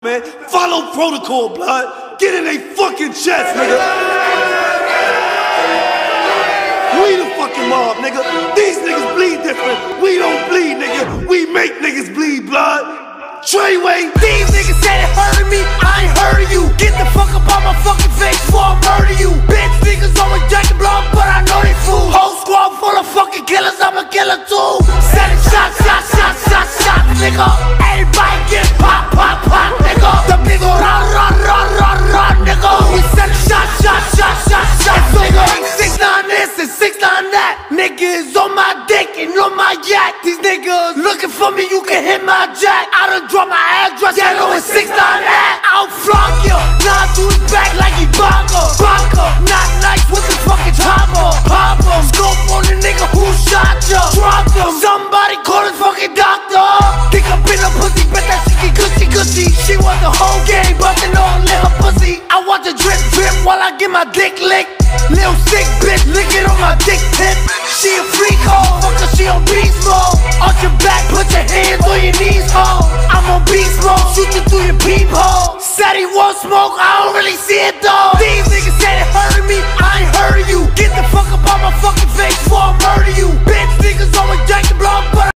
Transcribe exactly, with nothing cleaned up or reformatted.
Man, follow protocol, blood. Get in they fucking chest, nigga. We the fucking mob, nigga. These niggas bleed different. We don't bleed, nigga. We make niggas bleed, blood. Treyway. These niggas said it hurting me, I ain't heard of you. Get the fuck up on my fucking face before I murder you. Bitch niggas always jacking blood, but I know they fools. Whole squad full of fucking killers, I'm a killer too. Sending shots, shots, shots, shots, shots, nigga. Everybody get pop, pop, pop, nigga. The nigga run, run, run, run, run, nigga. We send shots, shots, shots, shots, shots, nigga. Six nine this and six nine that. Niggas on my dick and on my yak. These niggas looking for me, you can hit my jack. I done drop my address, yeah, know it's six nine that. I'll flog ya, nah, to his back like he Baka, Baka. Not nice with the fucking chopper, pop him. Scope on the nigga who shot ya, drop him. Somebody call his fucking doctor. Think up in a pussy, bet that she get gushy gushy. She want the whole game, but they know I let her pussy. I watch her drip drip while I get my dick licked. Little sick bitch, lick it on my dick tip. She a freak hoe, fucker, she on beast mode. Arch your back, put your hands on your knees, ho. I'm on beast mode, shoot you through your peephole. Said he won't smoke, I don't really see it though.